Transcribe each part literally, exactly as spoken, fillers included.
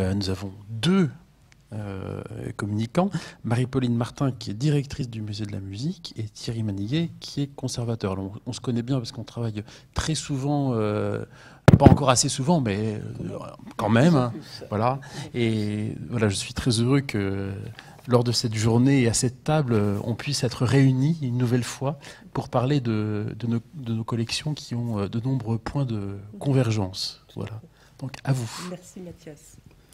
euh, nous avons deux euh, communicants, Marie-Pauline Martin, qui est directrice du Musée de la musique, et Thierry Maniguet, qui est conservateur. Alors, on, on se connaît bien parce qu'on travaille très souvent, euh, pas encore assez souvent, mais euh, quand même. Hein, voilà. Et voilà, je suis très heureux que lors de cette journée et à cette table, on puisse être réunis une nouvelle fois pour parler de, de, nos, de nos collections qui ont de nombreux points de convergence. Voilà. Donc, à vous. Merci Mathias.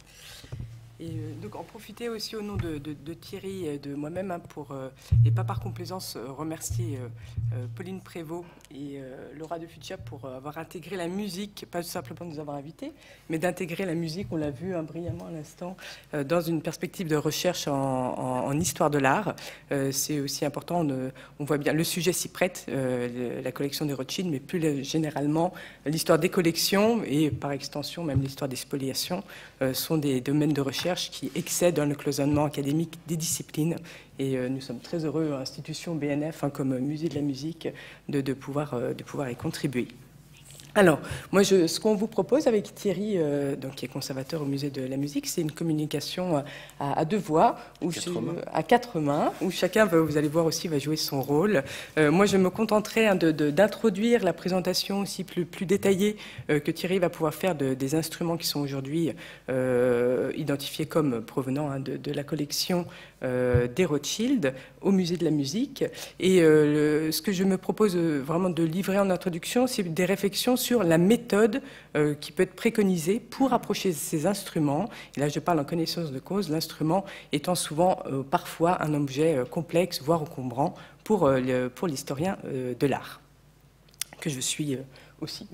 Et euh, donc en profiter aussi au nom de, de, de Thierry et de moi-même hein, pour, euh, et pas par complaisance, euh, remercier euh, euh, Pauline Prévost et euh, Laura de Fuccia pour euh, avoir intégré la musique, pas simplement nous avoir invités, mais d'intégrer la musique, on l'a vu hein, brillamment à l'instant, euh, dans une perspective de recherche en, en, en histoire de l'art. Euh, c'est aussi important, on, on voit bien, le sujet s'y prête, euh, la collection des Rothschild, mais plus généralement l'histoire des collections et par extension même l'histoire des spoliations euh, sont des domaines de recherche qui excèdent dans le cloisonnement académique des disciplines. Et euh, nous sommes très heureux, institution B N F, hein, comme musée de la musique, de, de, pouvoir, euh, de pouvoir y contribuer. Alors, moi, je, ce qu'on vous propose avec Thierry, euh, donc, qui est conservateur au Musée de la musique, c'est une communication à, à deux voix, où quatre je, mains. à quatre mains, où chacun, va, vous allez voir aussi, va jouer son rôle. Euh, moi, je me contenterai hein, de, de, d'introduire la présentation aussi plus, plus détaillée euh, que Thierry va pouvoir faire de, des instruments qui sont aujourd'hui euh, identifiés comme provenant hein, de, de la collection euh, des Rothschild au Musée de la musique. Et euh, le, ce que je me propose vraiment de livrer en introduction, c'est des réflexions sur la méthode euh, qui peut être préconisée pour approcher ces instruments. Et là, je parle en connaissance de cause, l'instrument étant souvent, euh, parfois, un objet euh, complexe, voire encombrant pour, euh, le, pour l'historien euh, de l'art, que je suis euh, aussi.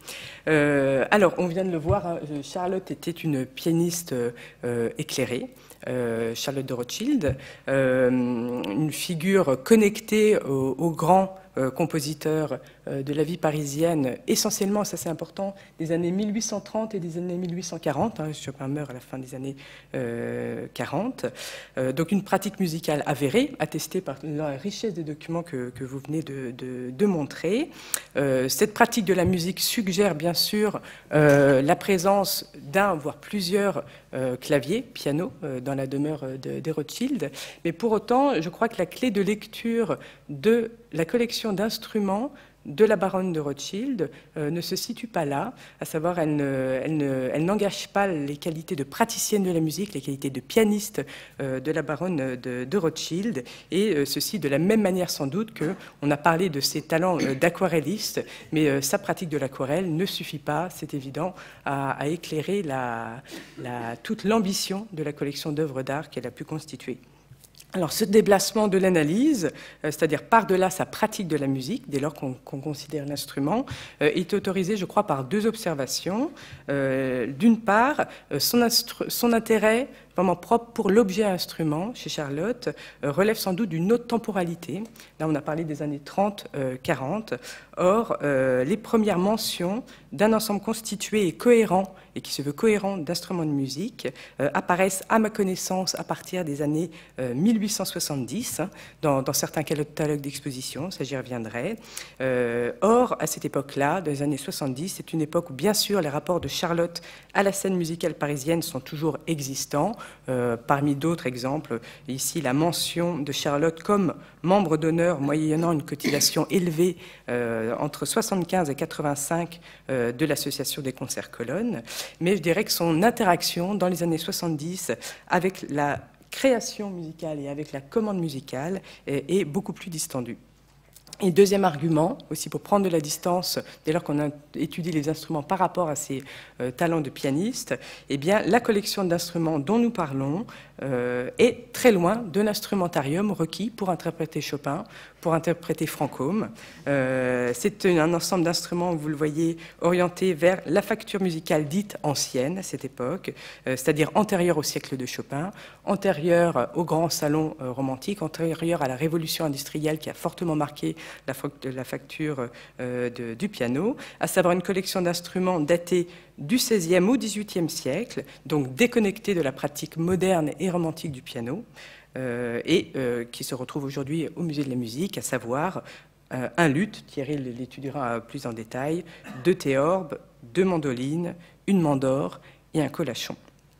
euh, alors, on vient de le voir, hein, Charlotte était une pianiste euh, éclairée. Euh, Charlotte de Rothschild, euh, une figure connectée aux, aux grands euh, compositeurs euh, de la vie parisienne, essentiellement, ça c'est important, des années mille huit cent trente et des années mille huit cent quarante. Hein, Chopin meurt à la fin des années euh, quarante. Euh, donc une pratique musicale avérée, attestée par la richesse des documents que, que vous venez de, de, de montrer. Euh, cette pratique de la musique suggère bien sûr euh, la présence d'un, voire plusieurs euh, claviers, pianos, euh, dans la demeure de, des Rothschild. Mais pour autant, je crois que la clé de lecture de la collection d'instruments de la baronne de Rothschild euh, ne se situe pas là, à savoir elle, ne, elle, ne, elle n'engage pas les qualités de praticienne de la musique, les qualités de pianiste euh, de la baronne de, de Rothschild, et euh, ceci de la même manière sans doute qu'on a parlé de ses talents euh, d'aquarelliste, mais euh, sa pratique de l'aquarelle ne suffit pas, c'est évident, à, à éclairer la, la, toute l'ambition de la collection d'œuvres d'art qu'elle a pu constituer. Alors, ce déplacement de l'analyse, euh, c'est-à-dire par-delà sa pratique de la musique, dès lors qu'on qu'on considère l'instrument, euh, est autorisé, je crois, par deux observations. Euh, D'une part, euh, son, son intérêt vraiment propre pour l'objet instrument, chez Charlotte, euh, relève sans doute d'une autre temporalité. Là, on a parlé des années trente quarante. Or, euh, les premières mentions d'un ensemble constitué et cohérent, et qui se veut cohérent d'instruments de musique, euh, apparaissent, à ma connaissance, à partir des années euh, mille huit cent soixante-dix, hein, dans, dans certains catalogues d'exposition, ça j'y reviendrai. Euh, or, à cette époque-là, dans les années soixante-dix, c'est une époque où, bien sûr, les rapports de Charlotte à la scène musicale parisienne sont toujours existants. Euh, parmi d'autres exemples, ici, la mention de Charlotte comme membre d'honneur moyennant une cotisation élevée euh, entre soixante-quinze et quatre-vingt-cinq euh, de l'Association des concerts colonnes. Mais je dirais que son interaction dans les années soixante-dix avec la création musicale et avec la commande musicale est, est beaucoup plus distendue. Et deuxième argument, aussi pour prendre de la distance, dès lors qu'on a étudié les instruments par rapport à ses euh, talents de pianiste, eh bien, la collection d'instruments dont nous parlons euh, est très loin de l'instrumentarium requis pour interpréter Chopin, pour interpréter Franchomme. Euh, c'est un ensemble d'instruments, vous le voyez, orienté vers la facture musicale dite ancienne à cette époque, euh, c'est-à-dire antérieure au siècle de Chopin, antérieure au grand salon euh, romantique, antérieure à la révolution industrielle qui a fortement marqué la, la facture euh, de, du piano, à savoir une collection d'instruments datés du seizième au dix-huitième siècle, donc déconnectés de la pratique moderne et romantique du piano, euh, et euh, qui se retrouve aujourd'hui au Musée de la musique, à savoir euh, un luth, Thierry l'étudiera plus en détail, deux théorbes, deux mandolines, une mandore et un colachon.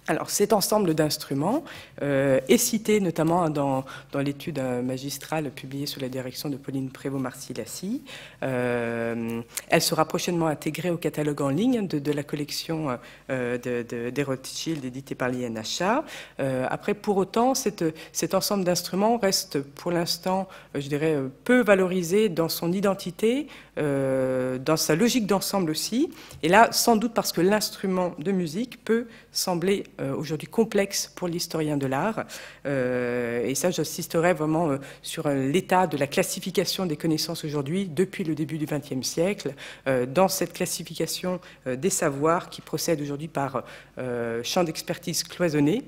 Alors, cet ensemble d'instruments euh, est cité notamment dans, dans l'étude magistrale publiée sous la direction de Pauline Prévost-Marcillaci. Euh, elle sera prochainement intégrée au catalogue en ligne de, de la collection euh, de, de, des Rothschild éditée par l'I N H A. Euh, après, pour autant, cette, cet ensemble d'instruments reste pour l'instant, je dirais, peu valorisé dans son identité, euh, dans sa logique d'ensemble aussi. Et là, sans doute parce que l'instrument de musique peut sembler euh, aujourd'hui complexe pour l'historien de l'art. Euh, et ça, j'insisterai vraiment euh, sur euh, l'état de la classification des connaissances aujourd'hui depuis le début du vingtième siècle, euh, dans cette classification euh, des savoirs qui procède aujourd'hui par euh, champ d'expertise cloisonné.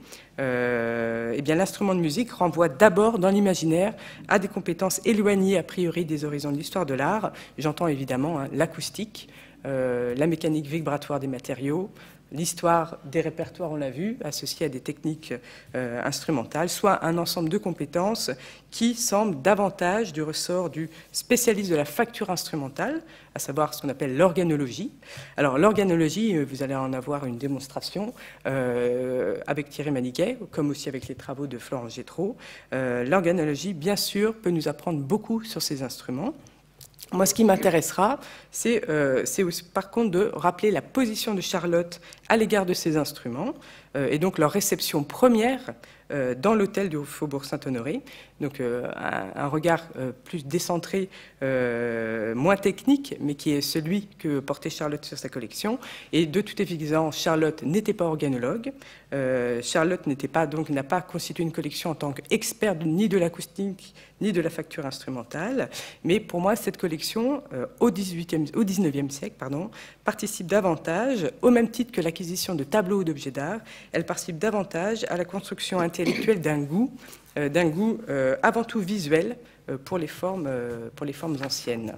Euh, eh bien, l'instrument de musique renvoie d'abord dans l'imaginaire à des compétences éloignées a priori des horizons de l'histoire de l'art. J'entends évidemment hein, l'acoustique, euh, la mécanique vibratoire des matériaux, l'histoire des répertoires, on l'a vu, associée à des techniques euh, instrumentales, soit un ensemble de compétences qui semblent davantage du ressort du spécialiste de la facture instrumentale, à savoir ce qu'on appelle l'organologie. Alors l'organologie, vous allez en avoir une démonstration euh, avec Thierry Maniquet, comme aussi avec les travaux de Florence Gétraud. Euh, l'organologie, bien sûr, peut nous apprendre beaucoup sur ces instruments. Moi, ce qui m'intéressera, c'est euh, par contre de rappeler la position de Charlotte à l'égard de ces instruments, euh, et donc leur réception première euh, dans l'hôtel du Faubourg Saint-Honoré. Donc euh, un, un regard euh, plus décentré, euh, moins technique, mais qui est celui que portait Charlotte sur sa collection. Et de toute évidence, Charlotte n'était pas organologue. Euh, Charlotte n'était pas, donc n'a pas constitué une collection en tant qu'experte ni de l'acoustique ni de la facture instrumentale. Mais pour moi, cette collection, euh, au dix-huitième, au dix-neuvième siècle, pardon, participe davantage, au même titre que l'acquisition de tableaux ou d'objets d'art, elle participe davantage à la construction intellectuelle d'un goût, euh, d'un goût euh, avant tout visuel euh, pour les formes, euh, pour les formes anciennes.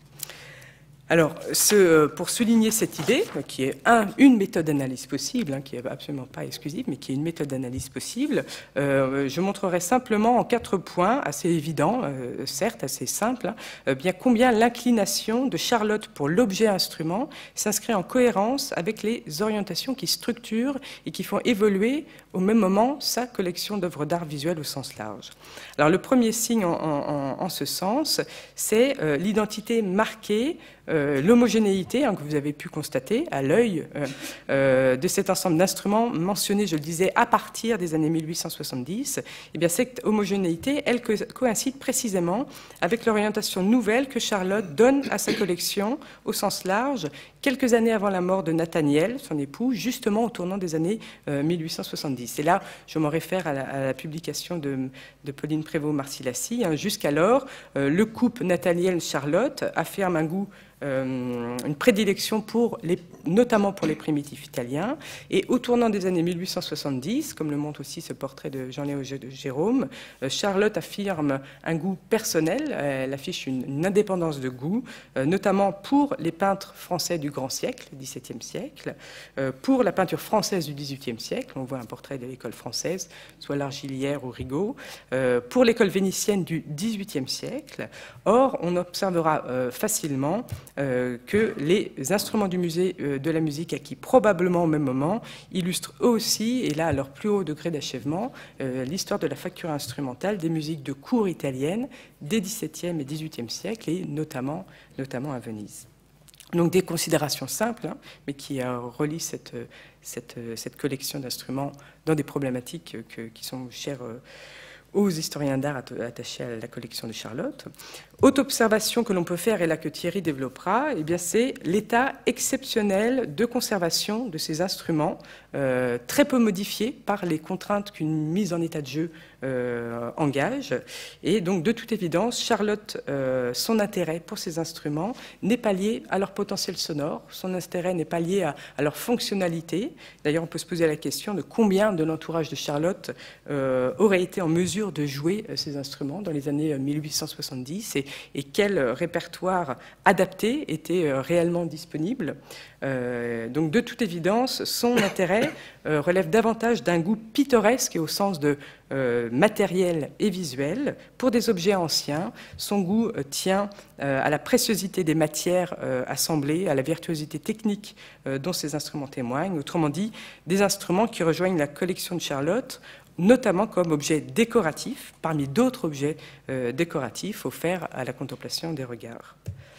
Alors, ce, pour souligner cette idée, qui est un, une méthode d'analyse possible, hein, qui n'est absolument pas exclusive, mais qui est une méthode d'analyse possible, euh, je montrerai simplement en quatre points, assez évidents, euh, certes assez simples, hein, euh, bien combien l'inclination de Charlotte pour l'objet instrument s'inscrit en cohérence avec les orientations qui structurent et qui font évoluer au même moment sa collection d'œuvres d'art visuel au sens large. Alors, le premier signe en, en, en ce sens, c'est euh, l'identité marquée, Euh, l'homogénéité hein, que vous avez pu constater à l'œil euh, euh, de cet ensemble d'instruments mentionnés, je le disais, à partir des années mille huit cent soixante-dix, eh bien, cette homogénéité, elle co coïncide précisément avec l'orientation nouvelle que Charlotte donne à sa collection au sens large, quelques années avant la mort de Nathaniel, son époux, justement au tournant des années euh, mille huit cent soixante-dix. Et là, je me réfère à la, à la publication de, de Pauline Prévost-Marcillaci. Hein. Jusqu'alors, euh, le couple Nathaniel-Charlotte affirme un goût Euh, une prédilection pour les, notamment pour les primitifs italiens. Et au tournant des années mille huit cent soixante-dix, comme le montre aussi ce portrait de Jean-Léo Gérôme, euh, Charlotte affirme un goût personnel, elle affiche une, une indépendance de goût, euh, notamment pour les peintres français du grand siècle, dix-septième siècle, euh, pour la peinture française du dix-huitième siècle, on voit un portrait de l'école française, soit l'Argillière ou Rigaud, euh, pour l'école vénitienne du dix-huitième siècle. Or, on observera euh, facilement Euh, que les instruments du musée euh, de la musique acquis probablement au même moment illustrent eux aussi, et là à leur plus haut degré d'achèvement, euh, l'histoire de la facture instrumentale des musiques de cour italiennes des dix-septième et dix-huitième siècles, et notamment, notamment à Venise. Donc des considérations simples, hein, mais qui euh, relient cette, cette, cette collection d'instruments dans des problématiques que, qui sont chères euh, aux historiens d'art attachés à la collection de Charlotte. Autre observation que l'on peut faire, et là que Thierry développera, eh bien c'est l'état exceptionnel de conservation de ces instruments, euh, très peu modifiés par les contraintes qu'une mise en état de jeu euh, engage. Et donc, de toute évidence, Charlotte, euh, son intérêt pour ces instruments n'est pas lié à leur potentiel sonore, son intérêt n'est pas lié à, à leur fonctionnalité. D'ailleurs, on peut se poser la question de combien de l'entourage de Charlotte euh, aurait été en mesure de jouer euh, ces instruments dans les années mille huit cent soixante-dix, et et quel répertoire adapté était réellement disponible. Euh, donc, de toute évidence, son intérêt euh, relève davantage d'un goût pittoresque et au sens de euh, matériel et visuel. Pour des objets anciens, son goût euh, tient euh, à la préciosité des matières euh, assemblées, à la virtuosité technique euh, dont ces instruments témoignent, autrement dit, des instruments qui rejoignent la collection de Charlotte, notamment comme objet décoratif, parmi d'autres objets euh, décoratifs offerts à la contemplation des regards.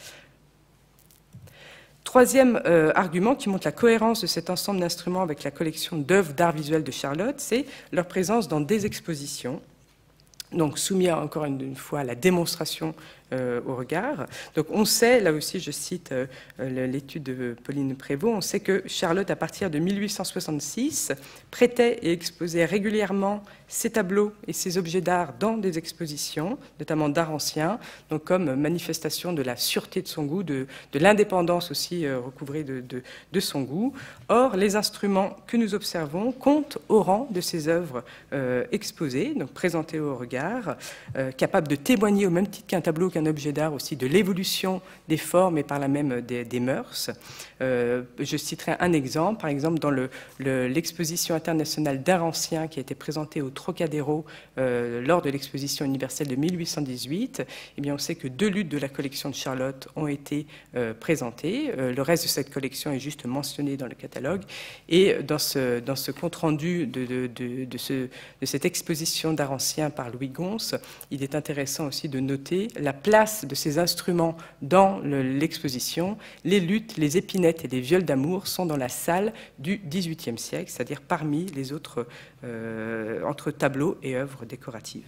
Troisième euh, argument qui montre la cohérence de cet ensemble d'instruments avec la collection d'œuvres d'art visuel de Charlotte, c'est leur présence dans des expositions, donc soumis encore une, une fois à la démonstration euh, au regard. Donc on sait, là aussi je cite euh, l'étude de Pauline Prévost, on sait que Charlotte, à partir de mille huit cent soixante-six, prêtait et exposait régulièrement ses tableaux et ses objets d'art dans des expositions, notamment d'art ancien, donc comme manifestation de la sûreté de son goût, de, de l'indépendance aussi euh, recouvrée de, de, de son goût. Or, les instruments que nous observons comptent au rang de ces œuvres euh, exposées, donc présentées au regard, euh, capables de témoigner au même titre qu'un tableau, qu'un objet d'art aussi, de l'évolution des formes et par là même des, des mœurs. Euh, je citerai un exemple, par exemple dans l'exposition le, le, internationale d'art ancien qui a été présentée au Trocadéro euh, lors de l'exposition universelle de mille huit cent dix-huit, eh bien on sait que deux luttes de la collection de Charlotte ont été euh, présentées. Euh, le reste de cette collection est juste mentionné dans le catalogue. Et dans ce, dans ce compte-rendu de, de, de, de, ce, de cette exposition d'art ancien par Louis Gons, il est intéressant aussi de noter la place de ces instruments dans l'exposition. Les luttes, les épinettes et les viols d'amour sont dans la salle du dix-huitième siècle, c'est-à-dire parmi les autres euh, entre tableaux et œuvres décoratives.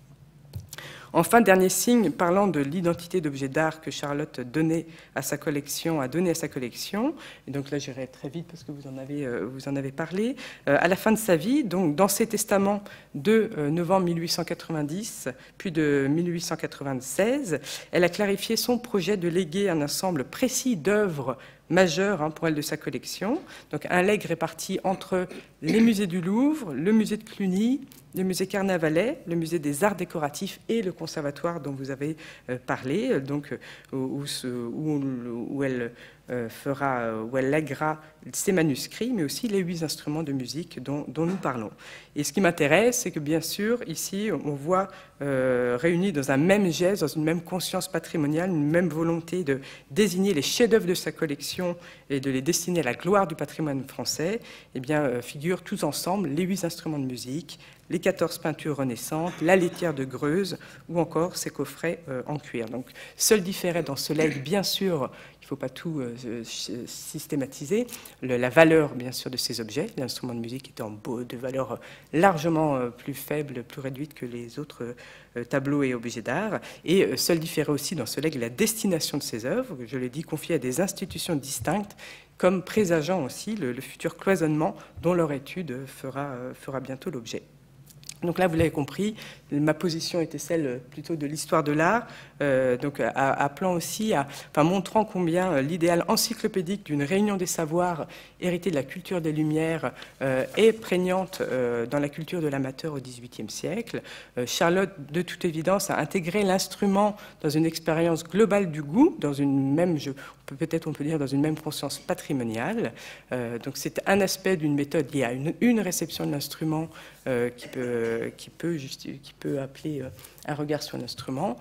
Enfin, dernier signe, parlant de l'identité d'objets d'art que Charlotte donnait à sa collection, a donné à sa collection, et donc là j'irai très vite parce que vous en avez, euh, vous en avez parlé, euh, à la fin de sa vie, donc dans ses testaments de euh, novembre mille huit cent quatre-vingt-dix, puis de mille huit cent quatre-vingt-seize, elle a clarifié son projet de léguer un ensemble précis d'œuvres majeures hein, pour elle de sa collection, donc un legs réparti entre les musées du Louvre, le musée de Cluny, le musée Carnavalet, le musée des arts décoratifs et le conservatoire dont vous avez euh, parlé, donc, euh, où, où, où, elle, euh, fera, où elle lèguera ses manuscrits, mais aussi les huit instruments de musique dont, dont nous parlons. Et ce qui m'intéresse, c'est que bien sûr, ici, on voit euh, réunis dans un même geste, dans une même conscience patrimoniale, une même volonté de désigner les chefs-d'œuvre de sa collection et de les destiner à la gloire du patrimoine français, eh bien, euh, figurent tous ensemble les huit instruments de musique, les quatorze peintures renaissantes, la laitière de Greuze ou encore ces coffrets euh, en cuir. Donc, seul différé dans ce legs, bien sûr, il ne faut pas tout euh, systématiser, le, la valeur, bien sûr, de ces objets. L'instrument de musique était en beau, de valeur largement euh, plus faible, plus réduite que les autres euh, tableaux et objets d'art. Et euh, seul différé aussi dans ce legs la destination de ces œuvres, je l'ai dit, confiée à des institutions distinctes, comme présageant aussi le, le futur cloisonnement dont leur étude fera, euh, fera bientôt l'objet. Donc là, vous l'avez compris, ma position était celle plutôt de l'histoire de l'art, euh, donc appelant aussi, à, enfin montrant combien l'idéal encyclopédique d'une réunion des savoirs héritée de la culture des Lumières euh, est prégnante euh, dans la culture de l'amateur au dix-huitième siècle. Euh, Charlotte, de toute évidence, a intégré l'instrument dans une expérience globale du goût, dans une même, je, peut-être on peut dire dans une même conscience patrimoniale. Euh, donc c'est un aspect d'une méthode liée à une, une réception de l'instrument euh, qui peut Qui peut, juste, qui peut appeler un regard sur l'instrument.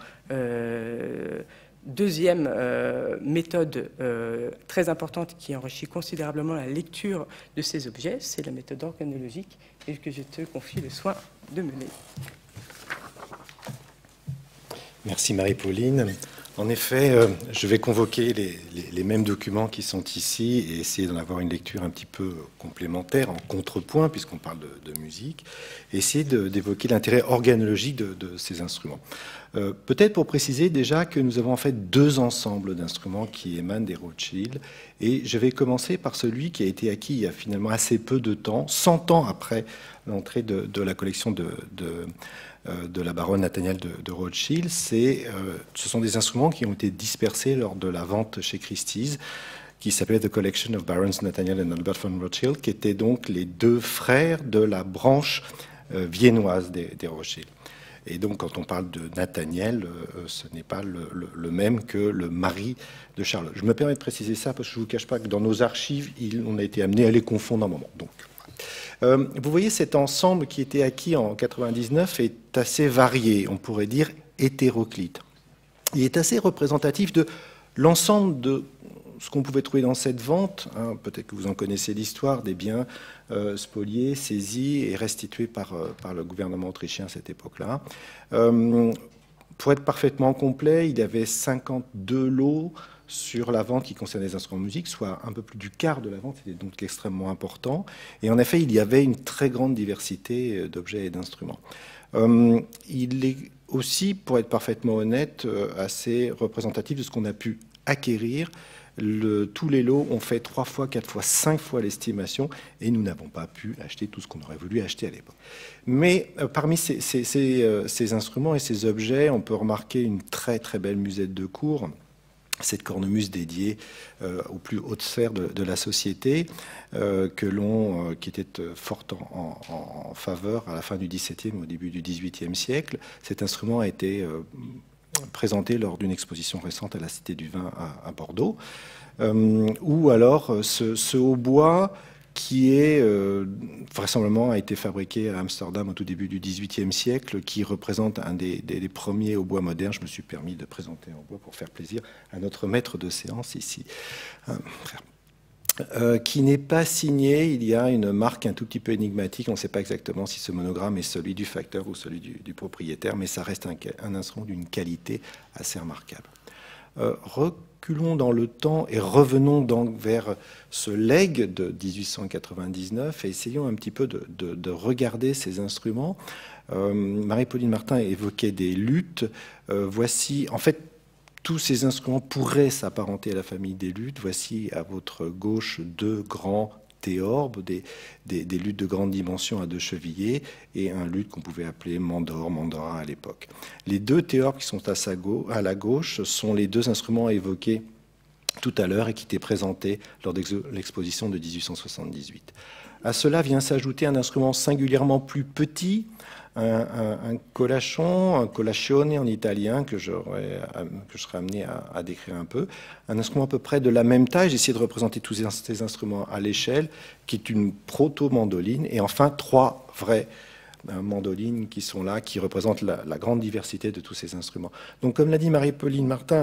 Euh, deuxième euh, méthode euh, très importante qui enrichit considérablement la lecture de ces objets, c'est la méthode organologique et que je te confie le soin de mener. Merci Marie-Pauline. En effet, euh, je vais convoquer les, les, les mêmes documents qui sont ici et essayer d'en avoir une lecture un petit peu complémentaire, en contrepoint, puisqu'on parle de, de musique, et essayer d'évoquer l'intérêt organologique de, de ces instruments. Euh, Peut-être pour préciser déjà que nous avons en fait deux ensembles d'instruments qui émanent des Rothschild, et je vais commencer par celui qui a été acquis il y a finalement assez peu de temps, cent ans après l'entrée de, de la collection de... de de la baronne Nathaniel de, de Rothschild. C'est, euh, ce sont des instruments qui ont été dispersés lors de la vente chez Christie's, qui s'appelait The Collection of Barons Nathaniel and Albert von Rothschild, qui étaient donc les deux frères de la branche euh, viennoise des, des Rothschild. Et donc, quand on parle de Nathaniel, euh, ce n'est pas le, le, le même que le mari de Charlotte. Je me permets de préciser ça parce que je ne vous cache pas que dans nos archives, il, on a été amené à les confondre un moment. Donc, Euh, vous voyez, cet ensemble qui était acquis en quatre-vingt-dix-neuf est assez varié, on pourrait dire hétéroclite. Il est assez représentatif de l'ensemble de ce qu'on pouvait trouver dans cette vente, hein, peut-être que vous en connaissez l'histoire, des biens euh, spoliés, saisis et restitués par, euh, par le gouvernement autrichien à cette époque-là. Euh, pour être parfaitement complet, il y avait cinquante-deux lots sur la vente qui concernait les instruments de musique, soit un peu plus du quart de la vente, c'était donc extrêmement important. Et en effet, il y avait une très grande diversité d'objets et d'instruments. Euh, il est aussi, pour être parfaitement honnête, euh, assez représentatif de ce qu'on a pu acquérir. Le, tous les lots ont fait trois fois, quatre fois, cinq fois l'estimation et nous n'avons pas pu acheter tout ce qu'on aurait voulu acheter à l'époque. Mais euh, parmi ces, ces, ces, euh, ces instruments et ces objets, on peut remarquer une très très belle musette de cour, cette cornemuse dédiée euh, aux plus hautes sphères de, de la société, euh, que l'on, euh, qui était euh, forte en, en, en faveur à la fin du dix-septième et au début du dix-huitième siècle. Cet instrument a été euh, présenté lors d'une exposition récente à la Cité du Vin à, à Bordeaux, euh, ou alors ce, ce hautbois qui est euh, vraisemblablement a été fabriqué à Amsterdam au tout début du dix-huitième siècle, qui représente un des, des, des premiers hautbois modernes. Je me suis permis de présenter un hautbois pour faire plaisir à notre maître de séance ici, euh, qui n'est pas signé. Il y a une marque un tout petit peu énigmatique. On ne sait pas exactement si ce monogramme est celui du facteur ou celui du, du propriétaire, mais ça reste un, un instrument d'une qualité assez remarquable. Euh, reculons dans le temps et revenons donc vers ce legs de dix-huit cent quatre-vingt-dix-neuf et essayons un petit peu de, de, de regarder ces instruments. Euh, Marie-Pauline Martin évoquait des luttes. Euh, voici, en fait, tous ces instruments pourraient s'apparenter à la famille des luttes. Voici à votre gauche deux grands théorbes, des, des, des luttes de grande dimension à deux chevillers, et un luth qu'on pouvait appeler mandore, mandora à l'époque. Les deux théorbes qui sont à, sa gauche, à la gauche sont les deux instruments évoqués tout à l'heure et qui étaient présentés lors de l'exposition de dix-huit cent soixante-dix-huit. À cela vient s'ajouter un instrument singulièrement plus petit, un, un, un colachon, un colacione en italien, que, que je serais amené à, à décrire un peu. Un instrument à peu près de la même taille. J'ai essayé de représenter tous ces instruments à l'échelle, qui est une proto-mandoline. Et enfin, trois vraies mandolines qui sont là, qui représentent la, la grande diversité de tous ces instruments. Donc, comme l'a dit Marie-Pauline Martin,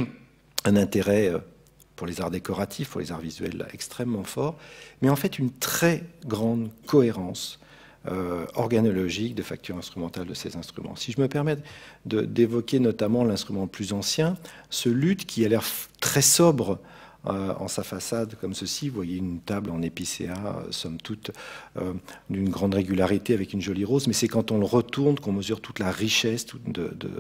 un intérêt pour les arts décoratifs, pour les arts visuels extrêmement fort, mais en fait une très grande cohérence euh, organologique de facture instrumentale de ces instruments. Si je me permets d'évoquer notamment l'instrument le plus ancien, ce luth qui a l'air très sobre euh, en sa façade comme ceci, vous voyez une table en épicéa, euh, somme toute euh, d'une grande régularité avec une jolie rose, mais c'est quand on le retourne qu'on mesure toute la richesse de, de,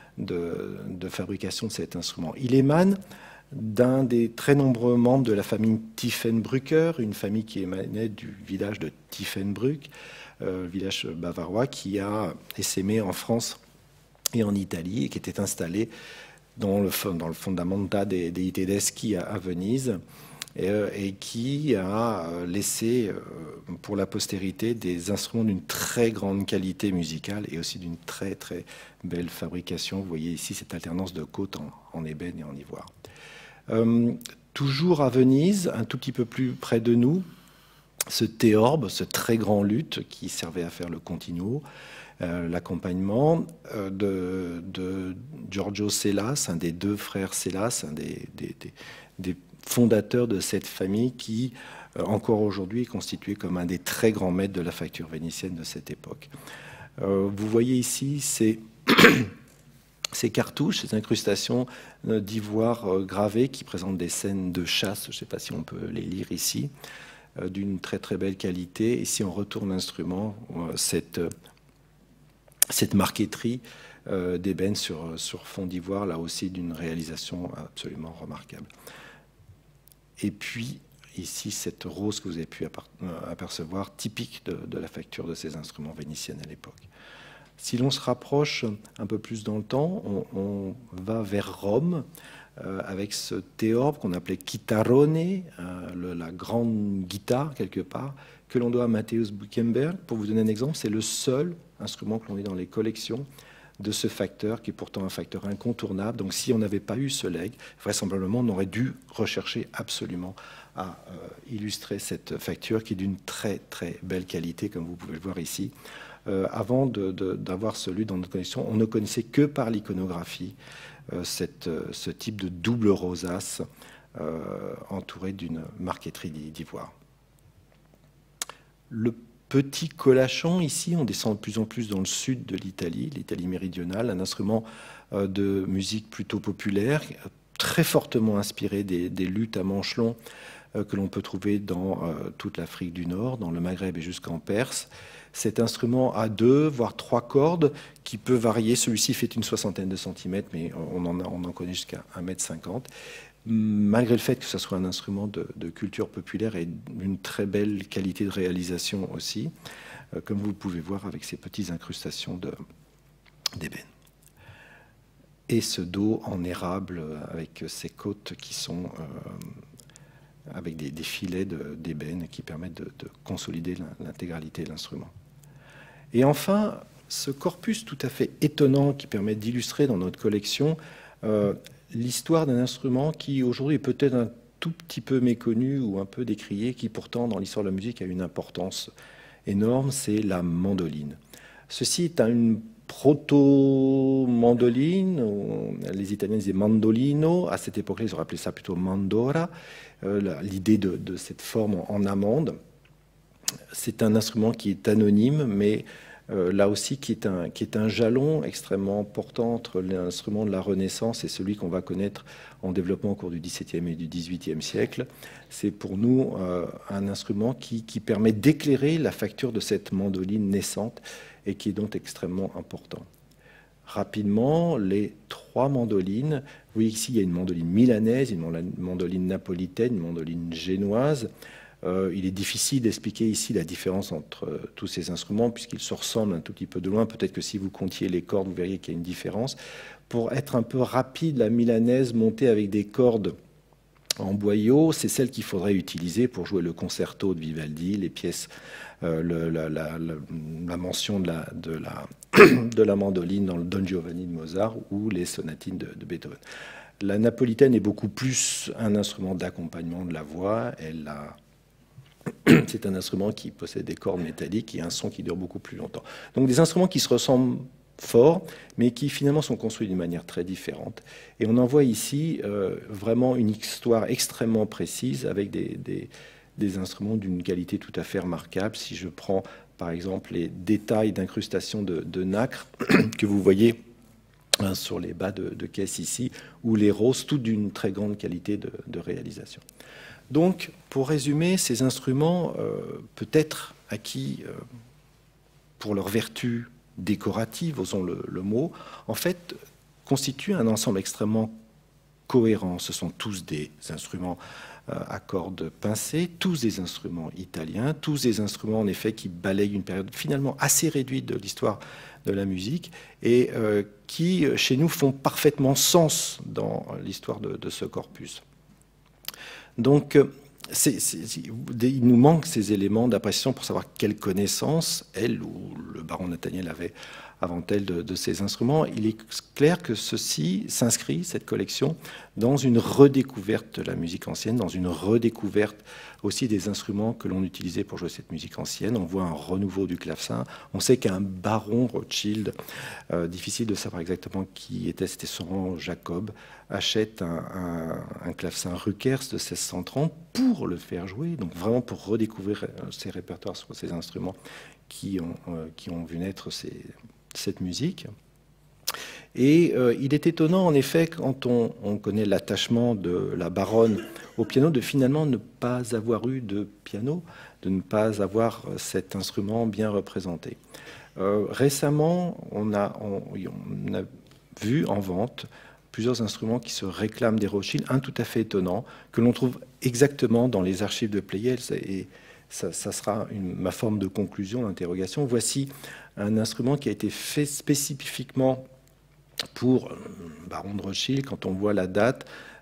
de, de fabrication de cet instrument. Il émane d'un des très nombreux membres de la famille Tiefenbrücker, une famille qui émanait du village de Tiefenbrück, euh, village bavarois qui a essaimé en France et en Italie et qui était installé dans le, dans le Fondamenta dei, dei Tedeschi à, à Venise et, et qui a laissé pour la postérité des instruments d'une très grande qualité musicale et aussi d'une très très belle fabrication. Vous voyez ici cette alternance de côtes en, en ébène et en ivoire. Euh, toujours à Venise, un tout petit peu plus près de nous, ce théorbe, ce très grand luth qui servait à faire le continuo, euh, l'accompagnement euh, de, de Giorgio Sellas, un des deux frères Sellas, un des, des, des, des fondateurs de cette famille qui, euh, encore aujourd'hui, est constitué comme un des très grands maîtres de la facture vénitienne de cette époque. Euh, vous voyez ici, c'est... Ces cartouches, ces incrustations d'ivoire gravé qui présentent des scènes de chasse, je ne sais pas si on peut les lire ici, d'une très très belle qualité. Et si on retourne l'instrument, cette, cette marqueterie d'ébène sur, sur fond d'ivoire, là aussi d'une réalisation absolument remarquable. Et puis ici, cette rose que vous avez pu apercevoir, typique de, de la facture de ces instruments vénitiennes à l'époque. Si l'on se rapproche un peu plus dans le temps, on, on va vers Rome euh, avec ce théorbe qu'on appelait chitarrone, euh, le, la grande guitare quelque part, que l'on doit à Matthäus Buchenberg. Pour vous donner un exemple, c'est le seul instrument que l'on ait dans les collections de ce facteur qui est pourtant un facteur incontournable. Donc si on n'avait pas eu ce legs, vraisemblablement on aurait dû rechercher absolument à euh, illustrer cette facture qui est d'une très très belle qualité, comme vous pouvez le voir ici. Euh, avant d'avoir celui dans notre collection, on ne connaissait que par l'iconographie euh, cette, euh, ce type de double rosace euh, entouré d'une marqueterie d'ivoire. Le petit colachon, ici, on descend de plus en plus dans le sud de l'Italie, l'Italie méridionale, un instrument euh, de musique plutôt populaire, très fortement inspiré des, des luths à manche long euh, que l'on peut trouver dans euh, toute l'Afrique du Nord, dans le Maghreb et jusqu'en Perse. Cet instrument a deux, voire trois cordes, qui peut varier. Celui-ci fait une soixantaine de centimètres, mais on en, a, on en connaît jusqu'à un mètre cinquante. Malgré le fait que ce soit un instrument de, de culture populaire et d'une très belle qualité de réalisation aussi, euh, comme vous pouvez voir avec ces petites incrustations d'ébène. Et ce dos en érable avec ces côtes qui sont euh, avec des, des filets d'ébène qui permettent de, de consolider l'intégralité de l'instrument. Et enfin, ce corpus tout à fait étonnant qui permet d'illustrer dans notre collection euh, l'histoire d'un instrument qui aujourd'hui est peut-être un tout petit peu méconnu ou un peu décrié, qui pourtant dans l'histoire de la musique a une importance énorme, c'est la mandoline. Ceci est une proto-mandoline, les Italiens disaient mandolino, à cette époque-là ils auraient appelé ça plutôt mandora, euh, l'idée de, de cette forme en amande. C'est un instrument qui est anonyme, mais Euh, là aussi qui est, un, qui est un jalon extrêmement important entre l'instrument de la Renaissance et celui qu'on va connaître en développement au cours du dix-septième et du dix-huitième siècle. C'est pour nous euh, un instrument qui, qui permet d'éclairer la facture de cette mandoline naissante et qui est donc extrêmement important. Rapidement, les trois mandolines, vous voyez ici il y a une mandoline milanaise, une mandoline napolitaine, une mandoline génoise. Euh, il est difficile d'expliquer ici la différence entre euh, tous ces instruments puisqu'ils se ressemblent un tout petit peu de loin. Peut-être que si vous comptiez les cordes, vous verriez qu'il y a une différence. Pour être un peu rapide, la milanaise montée avec des cordes en boyau, c'est celle qu'il faudrait utiliser pour jouer le concerto de Vivaldi, les pièces, euh, le, la, la, la, la mention de la, de, la, de la mandoline dans le Don Giovanni de Mozart ou les sonatines de, de Beethoven. La napolitaine est beaucoup plus un instrument d'accompagnement de la voix. Elle a C'est un instrument qui possède des cordes métalliques et un son qui dure beaucoup plus longtemps. Donc des instruments qui se ressemblent fort, mais qui finalement sont construits d'une manière très différente. Et on en voit ici euh, vraiment une histoire extrêmement précise avec des, des, des instruments d'une qualité tout à fait remarquable. Si je prends par exemple les détails d'incrustation de, de nacre que vous voyez hein, sur les bas de, de caisse ici, ou les roses, toutes d'une très grande qualité de, de réalisation. Donc, pour résumer, ces instruments, euh, peut-être acquis euh, pour leur vertu décorative, osons le, le mot, en fait, constituent un ensemble extrêmement cohérent. Ce sont tous des instruments euh, à cordes pincées, tous des instruments italiens, tous des instruments, en effet, qui balayent une période finalement assez réduite de l'histoire de la musique et euh, qui, chez nous, font parfaitement sens dans l'histoire de, de ce corpus. Donc, c'est, c'est, il nous manque ces éléments d'appréciation pour savoir quelle connaissance elle ou le baron Nathaniel avait avant elle de, de ces instruments. Il est clair que ceci s'inscrit, cette collection, dans une redécouverte de la musique ancienne, dans une redécouverte aussi des instruments que l'on utilisait pour jouer cette musique ancienne. On voit un renouveau du clavecin. On sait qu'un baron Rothschild, euh, difficile de savoir exactement qui était, c'était son Jacob, achète un, un, un clavecin Rückers de seize cent trente pour le faire jouer, donc vraiment pour redécouvrir ces répertoires sur ces instruments qui ont, euh, qui ont vu naître ces, cette musique. Et euh, il est étonnant, en effet, quand on, on connaît l'attachement de la baronne au piano, de finalement ne pas avoir eu de piano, de ne pas avoir cet instrument bien représenté. Euh, récemment, on a, on, on a vu en vente plusieurs instruments qui se réclament des Rothschild, un tout à fait étonnant, que l'on trouve exactement dans les archives de Pleyel, et ça, ça sera une, ma forme de conclusion, d'interrogation. Voici un instrument qui a été fait spécifiquement pour baron de Rothschild. Quand on voit la date,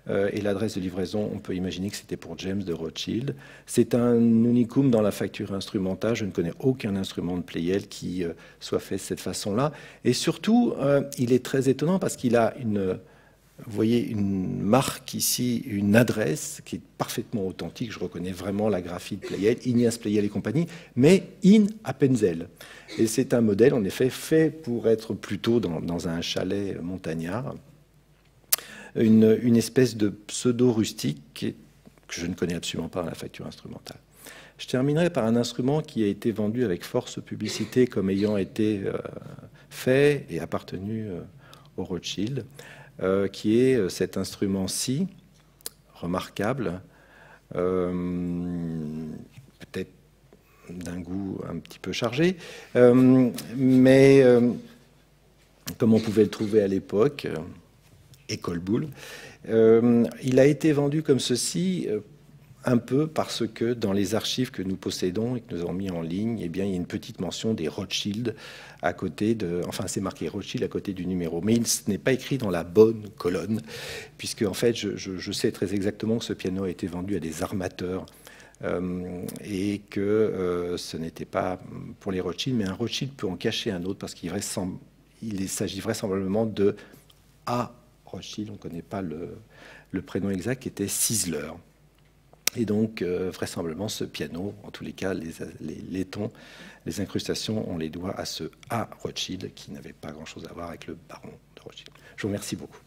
euh, et l'adresse de livraison, on peut imaginer que c'était pour James de Rothschild. C'est un unicum dans la facture instrumentale. Je ne connais aucun instrument de Pleyel qui euh, soit fait de cette façon-là. Et surtout, euh, il est très étonnant parce qu'il a une... Vous voyez une marque ici, une adresse qui est parfaitement authentique. Je reconnais vraiment la graphie de Pleyel, Ignace Pleyel et compagnie, mais in Appenzell. Et c'est un modèle, en effet, fait pour être plutôt dans, dans un chalet montagnard. Une, une espèce de pseudo-rustique que je ne connais absolument pas dans la facture instrumentale. Je terminerai par un instrument qui a été vendu avec force publicité comme ayant été euh, fait et appartenu euh, au Rothschild. Euh, qui est euh, cet instrument-ci, remarquable, euh, peut-être d'un goût un petit peu chargé, euh, mais euh, comme on pouvait le trouver à l'époque, euh, école boule, euh, il a été vendu comme ceci, euh, un peu parce que dans les archives que nous possédons et que nous avons mis en ligne, eh bien, il y a une petite mention des Rothschild à côté de... Enfin, c'est marqué Rothschild à côté du numéro. Mais ce n'est pas écrit dans la bonne colonne, puisque, en fait, je, je, je sais très exactement que ce piano a été vendu à des armateurs euh, et que euh, ce n'était pas pour les Rothschild, mais un Rothschild peut en cacher un autre parce qu'il vraisemble... il s'agit vraisemblablement de A. Rothschild, on ne connaît pas le, le prénom exact, qui était Sizzler. Et donc, euh, vraisemblablement, ce piano, en tous les cas, les, les, les tons, les incrustations, on les doit à ce A. Rothschild, qui n'avait pas grand-chose à voir avec le baron de Rothschild. Je vous remercie beaucoup.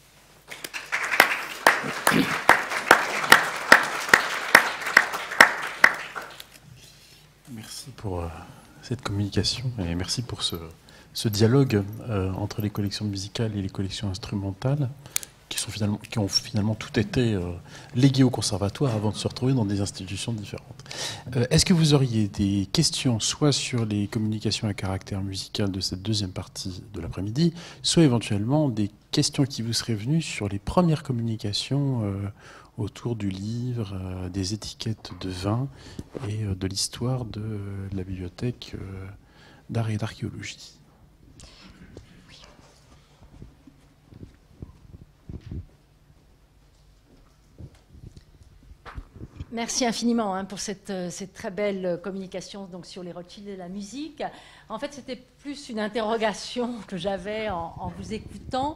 Merci pour euh, cette communication et merci pour ce, ce dialogue euh, entre les collections musicales et les collections instrumentales, qui, sont finalement, qui ont finalement tout été euh, légués au conservatoire avant de se retrouver dans des institutions différentes. Euh, Est-ce que vous auriez des questions, soit sur les communications à caractère musical de cette deuxième partie de l'après-midi, soit éventuellement des questions qui vous seraient venues sur les premières communications euh, autour du livre, euh, des étiquettes de vin et euh, de l'histoire de, euh, de la bibliothèque euh, d'art et d'archéologie? Merci infiniment hein, pour cette, cette très belle communication donc, sur les Rothschild et la musique. En fait, c'était plus une interrogation que j'avais en, en vous écoutant.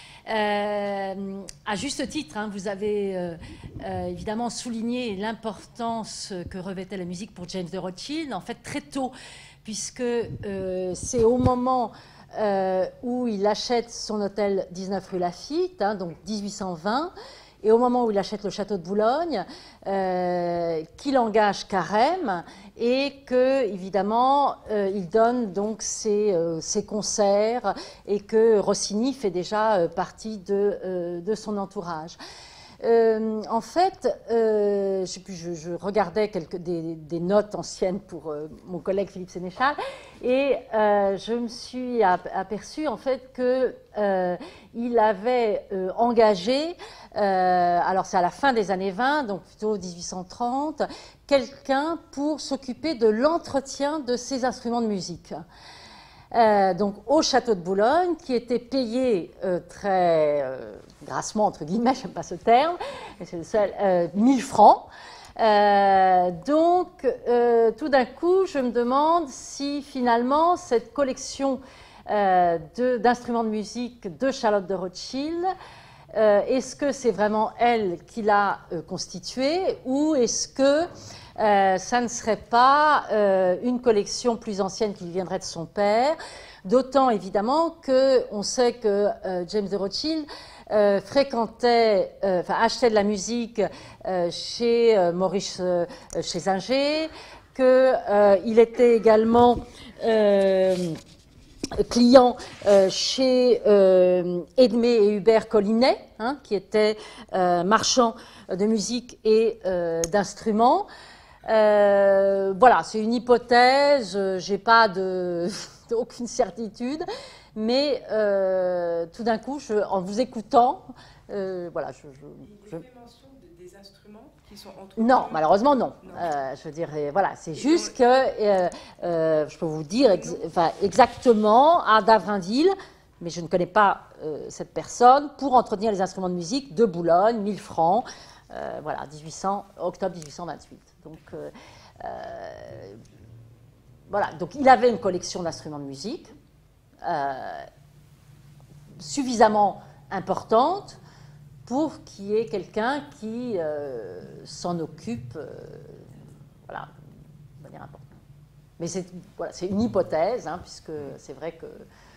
Euh, à juste titre, hein, vous avez euh, euh, évidemment souligné l'importance que revêtait la musique pour James de Rothschild, en fait très tôt, puisque euh, c'est au moment euh, où il achète son hôtel dix-neuf rue Lafitte, hein, donc dix-huit cent vingt, et au moment où il achète le château de Boulogne, euh, qu'il engage Carême et que, évidemment, euh, il donne donc ses, euh, ses concerts et que Rossini fait déjà euh, partie de, euh, de son entourage. Euh, en fait, euh, je, je, je regardais quelques, des, des notes anciennes pour euh, mon collègue Philippe Sénéchal et euh, je me suis aperçue en fait que euh, il avait euh, engagé, euh, alors c'est à la fin des années vingt, donc plutôt dix-huit cent trente, quelqu'un pour s'occuper de l'entretien de ces instruments de musique. Euh, donc au château de Boulogne, qui était payé euh, très euh, grassement, entre guillemets, j'aime pas ce terme, c'est le seul, euh, mille francs. Euh, donc, euh, tout d'un coup, je me demande si finalement cette collection euh, d'instruments de, de musique de Charlotte de Rothschild, euh, est-ce que c'est vraiment elle qui l'a euh, constituée ou est-ce que Euh, ça ne serait pas euh, une collection plus ancienne qui viendrait de son père, d'autant évidemment qu'on sait que euh, James de Rothschild euh, fréquentait, euh, enfin achetait de la musique euh, chez euh, Maurice euh, chez Singer, qu'il euh, était également euh, client euh, chez euh, Edmé et Hubert Collinet, hein, qui étaient euh, marchands de musique et euh, d'instruments. Euh, voilà, c'est une hypothèse, j'ai pas de, aucune certitude, mais euh, tout d'un coup, je, en vous écoutant, euh, voilà, je. je, je... des instruments qui sont entre Non, malheureusement non. non. Euh, je veux dire, voilà, c'est juste que euh, euh, je peux vous dire ex, enfin, exactement à Davrindil, mais je ne connais pas euh, cette personne, pour entretenir les instruments de musique de Boulogne, mille francs, euh, voilà, mille huit cents, octobre mille huit cent vingt-huit. Donc, euh, euh, voilà, donc il avait une collection d'instruments de musique euh, suffisamment importante pour qu'il y ait quelqu'un qui euh, s'en occupe, euh, voilà, de manière importante. Mais c'est voilà, c'est une hypothèse, hein, puisque c'est vrai que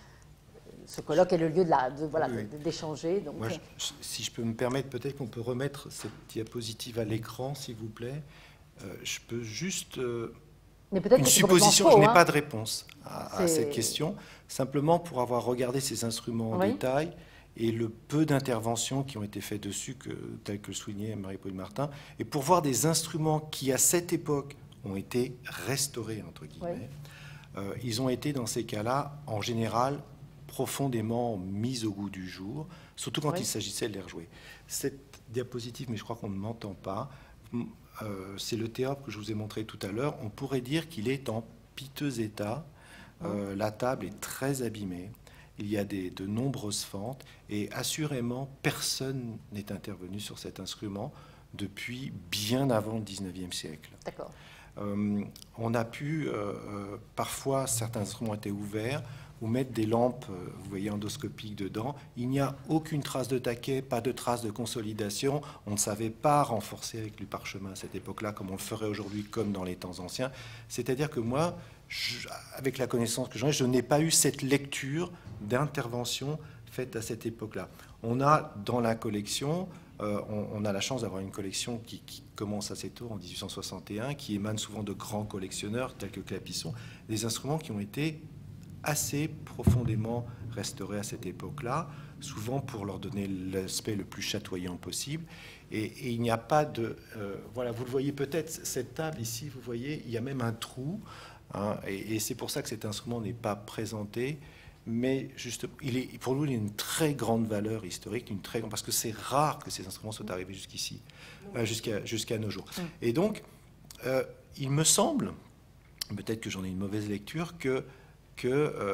ce colloque est le lieu de la, de, voilà, oui, oui. d'échanger. Donc, Moi, je, si je peux me permettre, peut-être qu'on peut remettre cette diapositive à l'écran, s'il vous plaît. Euh, je peux juste... Euh, Mais peut-être une que c'est supposition, complètement faux, je n'ai hein. pas de réponse à, à cette question, simplement pour avoir regardé ces instruments en Oui. détail et le peu d'interventions qui ont été faites dessus, que, tel que le soulignait Marie-Pauline Martin, et pour voir des instruments qui, à cette époque, ont été restaurés, entre guillemets. Oui. Euh, ils ont été, dans ces cas-là, en général, profondément mis au goût du jour, surtout quand oui. il s'agissait de les rejouer. Cette diapositive, mais je crois qu'on ne m'entend pas, euh, c'est le théâtre que je vous ai montré tout à l'heure. On pourrait dire qu'il est en piteux état. Euh, la table est très abîmée. Il y a des, de nombreuses fentes et assurément, personne n'est intervenu sur cet instrument depuis bien avant le dix-neuvième siècle. D'accord. Euh, on a pu, euh, euh, parfois, certains instruments étaient ouverts, ou mettre des lampes, euh, vous voyez, endoscopiques dedans. Il n'y a aucune trace de taquet, pas de trace de consolidation. On ne savait pas renforcer avec du parchemin à cette époque-là, comme on le ferait aujourd'hui, comme dans les temps anciens. C'est-à-dire que moi, je, avec la connaissance que j'en ai, je n'ai pas eu cette lecture d'intervention faite à cette époque-là. On a dans la collection... Euh, on, on a la chance d'avoir une collection qui, qui commence assez tôt, en dix-huit cent soixante et un, qui émane souvent de grands collectionneurs tels que Clapisson, des instruments qui ont été assez profondément restaurés à cette époque-là, souvent pour leur donner l'aspect le plus chatoyant possible. Et, et il n'y a pas de... Euh, voilà, vous le voyez peut-être, cette table ici, vous voyez, il y a même un trou, hein, et, et c'est pour ça que cet instrument n'est pas présenté. Mais justement, il est, pour nous, il a une très grande valeur historique, une très grande, parce que c'est rare que ces instruments soient arrivés jusqu'ici, euh, jusqu'à jusqu'à nos jours. Et donc, euh, il me semble, peut-être que j'en ai une mauvaise lecture, que, que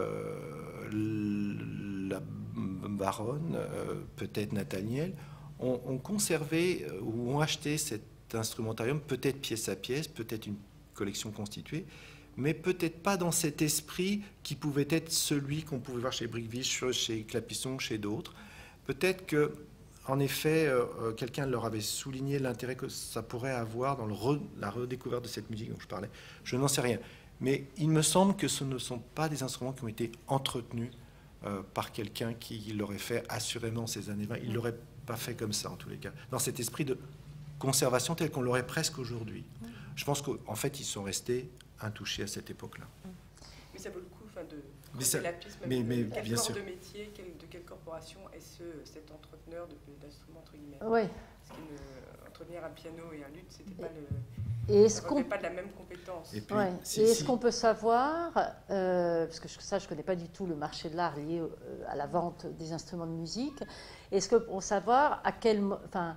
euh, la baronne, euh, peut-être Nathaniel, ont, ont conservé euh, ou ont acheté cet instrumentarium, peut-être pièce à pièce, peut-être une collection constituée, mais peut-être pas dans cet esprit qui pouvait être celui qu'on pouvait voir chez Bricqueville, chez Clapisson, chez d'autres. Peut-être que, en effet, euh, quelqu'un leur avait souligné l'intérêt que ça pourrait avoir dans le re, la redécouverte de cette musique dont je parlais. Je n'en sais rien. Mais il me semble que ce ne sont pas des instruments qui ont été entretenus euh, par quelqu'un qui l'aurait fait assurément ces années vingt. Il ne l'aurait pas fait comme ça, en tous les cas, dans cet esprit de conservation tel qu'on l'aurait presque aujourd'hui. Je pense qu'en fait, ils sont restés intouchés à cette époque-là. Mais ça vaut le coup enfin, de mais ça, la piste, mais, mais, quel bien corps sûr. de métier, quel, de quelle corporation est ce, cet entreteneur d'instruments, entre guillemets. Oui. Parce qu'entretenir un piano et un luth, c'était pas le... Et est-ce qu'on pas de la même compétence. Et, puis, ouais. si, et est-ce si... qu'on peut savoir, euh, parce que ça, je ne connais pas du tout le marché de l'art lié euh, à la vente des instruments de musique, est-ce qu'on peut savoir à quel... Enfin,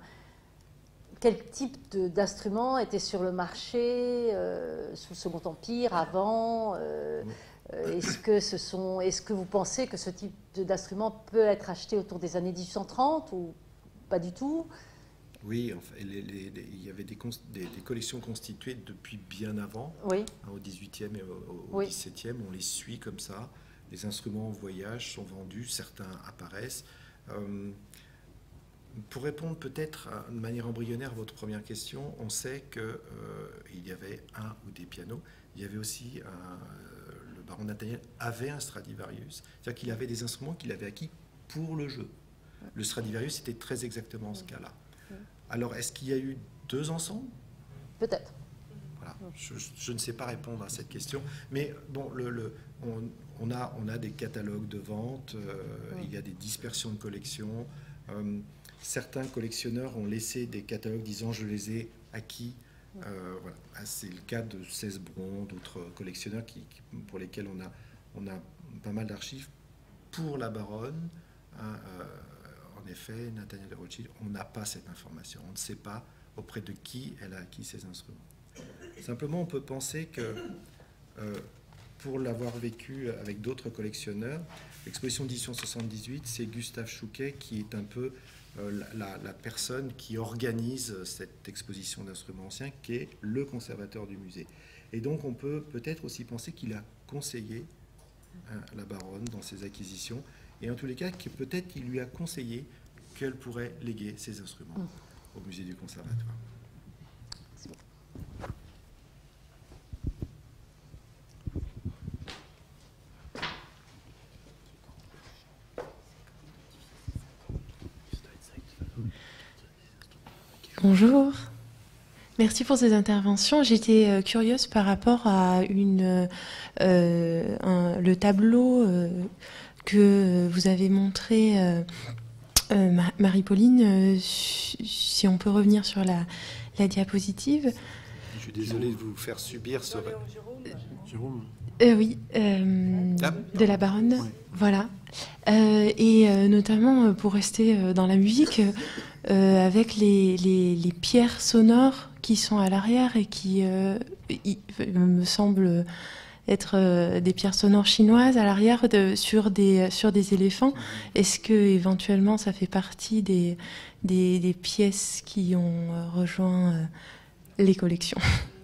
quel type d'instruments était sur le marché euh, sous le Second Empire, avant euh, euh, Est-ce que, ce sont, est-ce que vous pensez que ce type d'instrument peut être acheté autour des années dix-huit cent trente ou pas du tout? Oui, enfin, les, les, les, il y avait des, des, des collections constituées depuis bien avant, oui. hein, au dix-huitième et au, au oui. dix-septième, on les suit comme ça. Les instruments en voyage sont vendus, certains apparaissent. Euh, Pour répondre peut-être de manière embryonnaire à votre première question, on sait qu'il euh, y avait un ou des pianos. Il y avait aussi, un, le baron Nathaniel avait un Stradivarius, c'est-à-dire qu'il avait des instruments qu'il avait acquis pour le jeu. Le Stradivarius, c'était très exactement ce cas-là. Alors, est-ce qu'il y a eu deux ensembles? Peut-être. Voilà. Je, je ne sais pas répondre à cette question, mais bon, le, le, on, on, a, on a des catalogues de vente, euh, oui. Il y a des dispersions de collections. Euh, Certains collectionneurs ont laissé des catalogues disant je les ai acquis. Euh, voilà. C'est le cas de Cesbron, d'autres collectionneurs qui, qui, pour lesquels on a, on a pas mal d'archives. Pour la baronne, hein, euh, en effet, Nathaniel de Rothschild, on n'a pas cette information. On ne sait pas auprès de qui elle a acquis ces instruments. Simplement, on peut penser que euh, pour l'avoir vécu avec d'autres collectionneurs. L'exposition d'édition soixante-dix-huit, c'est Gustave Chouquet qui est un peu euh, la, la personne qui organise cette exposition d'instruments anciens, qui est le conservateur du musée. Et donc on peut peut-être aussi penser qu'il a conseillé hein, la baronne dans ses acquisitions, et en tous les cas, que peut-être qu'il lui a conseillé qu'elle pourrait léguer ses instruments au musée du conservatoire. Bonjour, merci pour ces interventions. J'étais euh, curieuse par rapport à une, euh, un, le tableau euh, que vous avez montré, euh, euh, Marie-Pauline, euh, si on peut revenir sur la, la diapositive. Je suis désolé de vous faire subir ce... Jérôme Euh, oui, euh, ah. de la baronne, oui. Voilà. Euh, et euh, notamment, pour rester euh, dans la musique, euh, avec les, les, les pierres sonores qui sont à l'arrière et qui euh, y, me semblent être euh, des pierres sonores chinoises à l'arrière de, sur, des, sur des éléphants. Est-ce que éventuellement ça fait partie des, des, des pièces qui ont euh, rejoint euh, les collections ?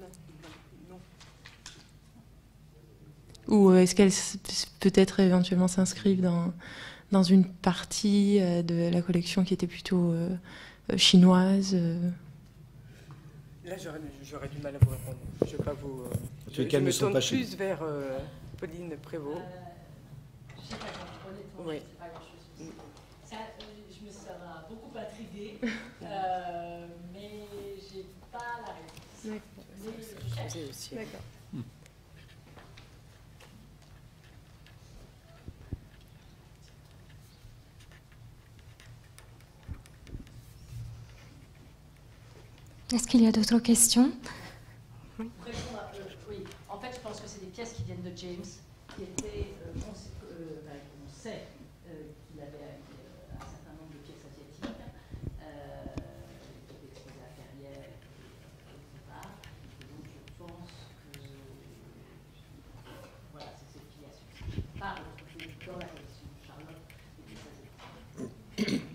Ou est-ce qu'elles peut-être éventuellement s'inscrivent dans, dans une partie euh, de la collection qui était plutôt euh, chinoise euh... Là, j'aurais du mal à vous répondre. Je ne vais pas vous. Euh, je, je me tourne plus chez... vers euh, Pauline Prévost. Euh, je sais pas, honnêtement, oui. je sais pas grand-chose. Ça, euh, je me, ça m'a beaucoup intriguée, euh, mais j'ai pas la réponse. D'accord. Aussi. D'accord. Est-ce qu'il y a d'autres questions? Oui. Oui. En fait, je pense que c'est des pièces qui viennent de James, qui étaient, euh, on sait, euh, ben, on sait euh, qu'il avait euh, un certain nombre de pièces asiatiques, euh, qui étaient exposées à Ferrières, et cetera. Et donc, je pense que voilà, c'est cette filiation. Je parle dans la collection de Charlotte des pièces asiatiques.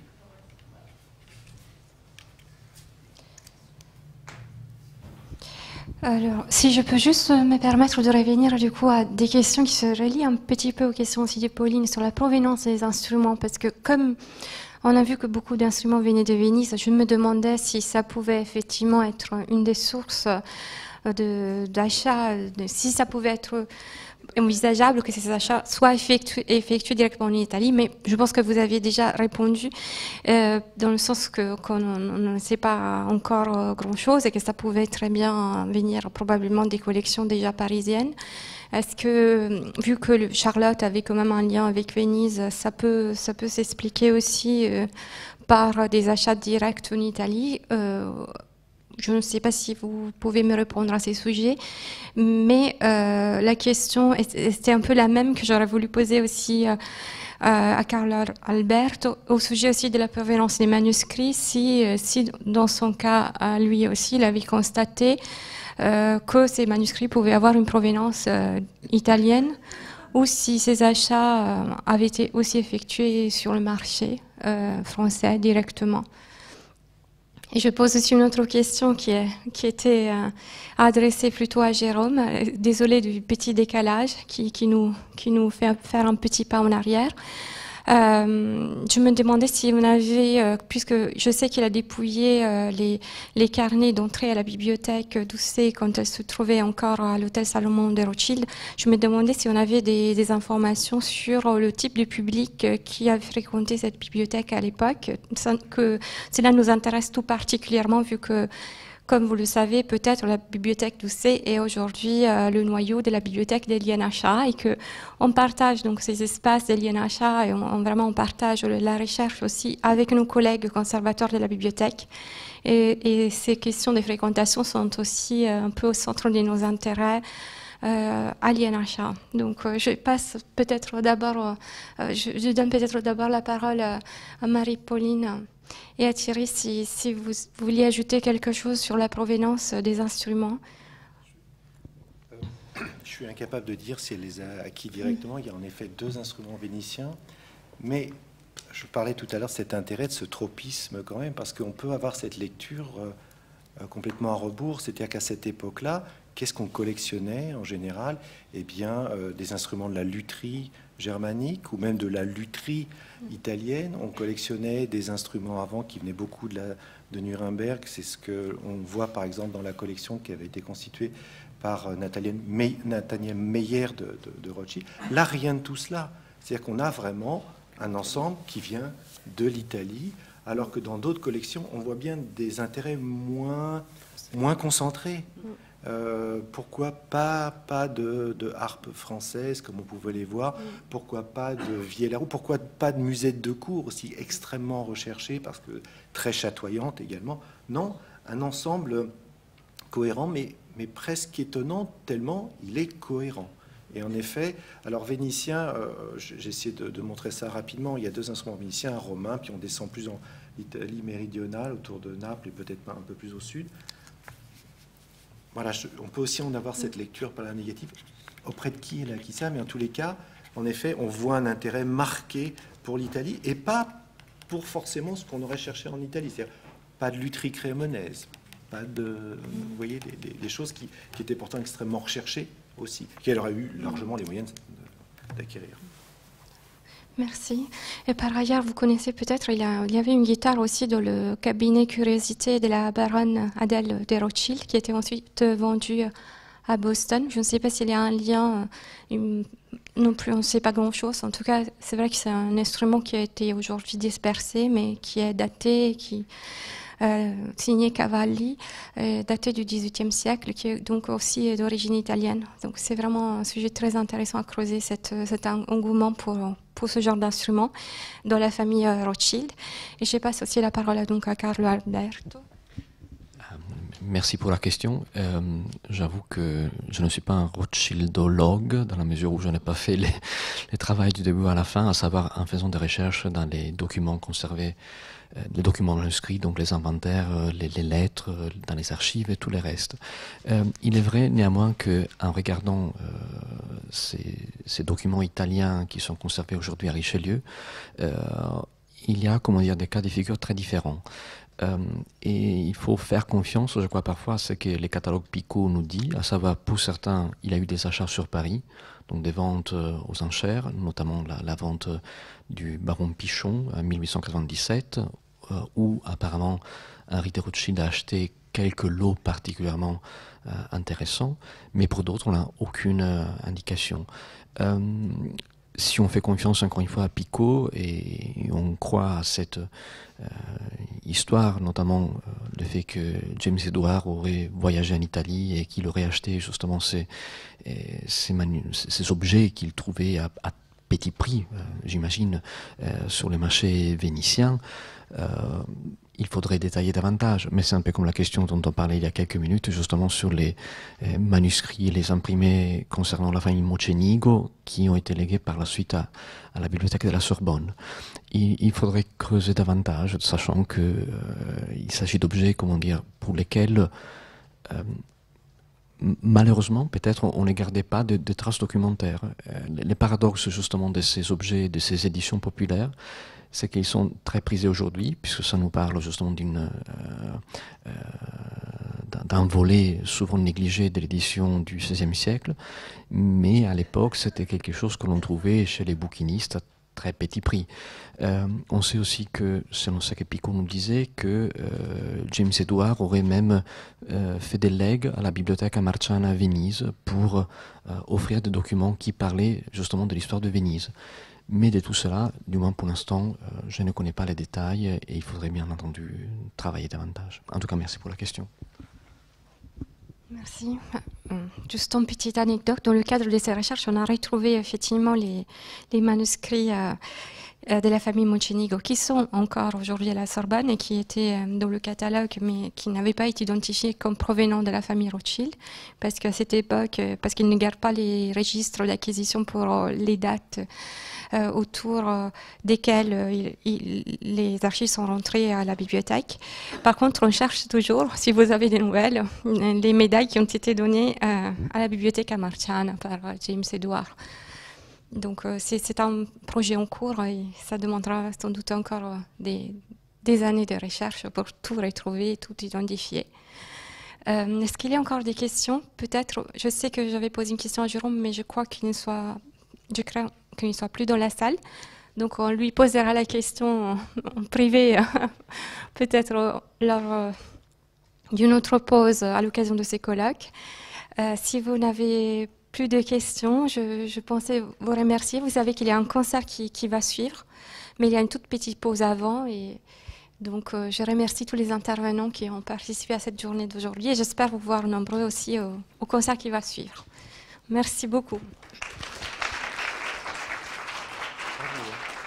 Alors, si je peux juste me permettre de revenir du coup à des questions qui se relient un petit peu aux questions aussi de Pauline sur la provenance des instruments, parce que comme on a vu que beaucoup d'instruments venaient de Venise, je me demandais si ça pouvait effectivement être une des sources de, d'achat, de, si ça pouvait être envisageable que ces achats soient effectués, effectués directement en Italie, mais je pense que vous aviez déjà répondu euh, dans le sens que qu'on ne sait pas encore euh, grand-chose et que ça pouvait très bien venir probablement des collections déjà parisiennes. Est-ce que, vu que le Charlotte avait quand même un lien avec Venise, ça peut, ça peut s'expliquer aussi euh, par des achats directs en Italie? euh, Je ne sais pas si vous pouvez me répondre à ces sujets, mais euh, la question était un peu la même que j'aurais voulu poser aussi euh, à Carlo Alberto, au sujet aussi de la provenance des manuscrits, si, si dans son cas, lui aussi, il avait constaté euh, que ces manuscrits pouvaient avoir une provenance euh, italienne, ou si ces achats euh, avaient été aussi effectués sur le marché euh, français directement. Et je pose aussi une autre question qui, est, qui était euh, adressée plutôt à Jérôme. Désolée du petit décalage qui, qui, nous, qui nous fait faire un petit pas en arrière. Euh, je me demandais si on avait, euh, puisque je sais qu'il a dépouillé euh, les, les carnets d'entrée à la bibliothèque d'Ossé quand elle se trouvait encore à l'hôtel Salomon de Rothschild, je me demandais si on avait des, des informations sur le type de public qui avait fréquenté cette bibliothèque à l'époque, que cela nous intéresse tout particulièrement vu que, comme vous le savez, peut-être la bibliothèque d'Ossé est aujourd'hui euh, le noyau de la bibliothèque de l'I N H A et que on partage donc ces espaces de l'I N H A et on, on vraiment on partage la recherche aussi avec nos collègues conservateurs de la bibliothèque. Et, et ces questions de fréquentation sont aussi euh, un peu au centre de nos intérêts euh, à l'I N H A. Donc euh, je passe peut-être d'abord, euh, je, je donne peut-être d'abord la parole à, à Marie-Pauline. Et à Thierry, si, si vous, vous vouliez ajouter quelque chose sur la provenance des instruments. Je suis incapable de dire si elle les a acquis directement. Il y a en effet deux instruments vénitiens, mais je parlais tout à l'heure de cet intérêt, de ce tropisme quand même, parce qu'on peut avoir cette lecture euh, complètement à rebours. C'est-à-dire qu'à cette époque-là, qu'est-ce qu'on collectionnait en général? Eh bien, euh, des instruments de la lutherie germanique ou même de la lutherie italienne. On collectionnait des instruments avant qui venaient beaucoup de, la, de Nuremberg. C'est ce qu'on voit par exemple dans la collection qui avait été constituée par Nathaniel Meyer de, de, de Rothschild. Là, rien de tout cela. C'est-à-dire qu'on a vraiment un ensemble qui vient de l'Italie, alors que dans d'autres collections, on voit bien des intérêts moins, moins concentrés. Euh, pourquoi pas, pas de, de harpe française, comme on pouvait les voir? Pourquoi pas de Vielle-Roux? Pourquoi pas de musette de cour, aussi extrêmement recherchée, parce que très chatoyante également? Non, un ensemble cohérent, mais, mais presque étonnant, tellement il est cohérent. Et en effet, alors vénitien, euh, j'ai essayé de, de montrer ça rapidement. Il y a deux instruments vénitiens, un romain, puis on descend plus en Italie méridionale, autour de Naples, et peut-être un peu plus au sud. Voilà, je, on peut aussi en avoir cette lecture par la négative. Auprès de qui elle a acquis ça? Mais en tous les cas, en effet, on voit un intérêt marqué pour l'Italie, et pas pour forcément ce qu'on aurait cherché en Italie. C'est-à-dire pas de lutherie crémonaise, pas de, vous voyez, des, des, des choses qui, qui étaient pourtant extrêmement recherchées aussi, qu'elle aurait eu largement les moyens d'acquérir. Merci. Et par ailleurs, vous connaissez peut-être, il, il y avait une guitare aussi dans le cabinet curiosité de la baronne Adèle de Rothschild, qui était ensuite vendue à Boston. Je ne sais pas s'il y a un lien, non plus, on ne sait pas grand-chose. En tout cas, c'est vrai que c'est un instrument qui a été aujourd'hui dispersé, mais qui est daté, qui... Euh, signé Cavalli, euh, daté du dix-huitième siècle, qui est donc aussi d'origine italienne. Donc c'est vraiment un sujet très intéressant à creuser, cette, cet engouement pour, pour ce genre d'instrument dans la famille euh, Rothschild. Et je passe aussi la parole donc à Carlo Alberto. Merci pour la question. Euh, J'avoue que je ne suis pas un Rothschildologue, dans la mesure où je n'ai pas fait les, les travaux du début à la fin, à savoir en faisant des recherches dans les documents conservés, euh, les documents manuscrits, donc les inventaires, euh, les, les lettres, euh, dans les archives et tout le reste. Euh, il est vrai néanmoins qu'en regardant euh, ces, ces documents italiens qui sont conservés aujourd'hui à Richelieu, euh, il y a, comment dire, des cas de figure très différents. Euh, et il faut faire confiance, je crois, parfois à ce que les catalogues Picot nous disent, à savoir, pour certains, il a eu des achats sur Paris, donc des ventes euh, aux enchères, notamment la, la vente du baron Pichon en mille huit cent quatre-vingt-dix-sept, euh, où apparemment Henri de Rothschild a acheté quelques lots particulièrement euh, intéressants, mais pour d'autres, on n'a aucune euh, indication. Euh, Si on fait confiance encore une fois à Picot et on croit à cette euh, histoire, notamment euh, le fait que James Edward aurait voyagé en Italie et qu'il aurait acheté justement ces, ces, ces objets qu'il trouvait à, à petit prix, euh, j'imagine, euh, sur les marchés vénitiens, euh, il faudrait détailler davantage, mais c'est un peu comme la question dont on parlait il y a quelques minutes, justement sur les euh, manuscrits et les imprimés concernant la famille Mocenigo, qui ont été légués par la suite à, à la bibliothèque de la Sorbonne. Il, il faudrait creuser davantage, sachant que euh, il s'agit d'objets, comment dire, pour lesquels euh, malheureusement, peut-être, on ne gardait pas de, de traces documentaires. Euh, les paradoxes, justement, de ces objets, de ces éditions populaires, c'est qu'ils sont très prisés aujourd'hui, puisque ça nous parle justement d'une, euh, euh, d'un volet souvent négligé de l'édition du seizième siècle, mais à l'époque, c'était quelque chose que l'on trouvait chez les bouquinistes à très petit prix. Euh, on sait aussi que, selon ce que Picot nous disait, que euh, James Edward aurait même euh, fait des legs à la bibliothèque Marciana à Venise pour euh, offrir des documents qui parlaient justement de l'histoire de Venise. Mais de tout cela, du moins pour l'instant, euh, je ne connais pas les détails et il faudrait bien entendu travailler davantage. En tout cas, merci pour la question. Merci. Juste une petite anecdote. Dans le cadre de ces recherches, on a retrouvé effectivement les, les manuscrits euh, de la famille Mocenigo qui sont encore aujourd'hui à la Sorbonne et qui étaient dans le catalogue mais qui n'avaient pas été identifiés comme provenant de la famille Rothschild parce qu'à cette époque, parce qu'ils ne gardent pas les registres d'acquisition pour les dates euh, autour euh, desquels euh, il, il, les archives sont rentrées à la bibliothèque. Par contre, on cherche toujours, si vous avez des nouvelles, les médailles qui ont été données euh, à la bibliothèque à Marciana par James Edward. Donc euh, c'est un projet en cours et ça demandera sans doute encore euh, des, des années de recherche pour tout retrouver, tout identifier. Euh, Est-ce qu'il y a encore des questions? Peut-être, je sais que j'avais posé une question à Jérôme, mais je crois qu'il ne soit, je crains qu'il ne soit plus dans la salle. Donc on lui posera la question en, en privé, peut-être lors d'une autre pause à l'occasion de ces colloques. Euh, si vous n'avez plus de questions, je, je pensais vous remercier. Vous savez qu'il y a un concert qui, qui va suivre, mais il y a une toute petite pause avant. Et donc, euh, je remercie tous les intervenants qui ont participé à cette journée d'aujourd'hui et j'espère vous voir nombreux aussi au, au concert qui va suivre. Merci beaucoup. Bravo.